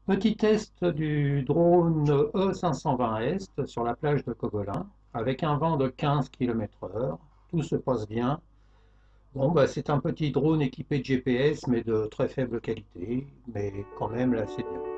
Petit test du drone E520 Est sur la plage de Cogolin, avec un vent de 15 km/h. Tout se passe bien. Bon, bah, c'est un petit drone équipé de GPS, mais de très faible qualité, mais quand même là c'est bien.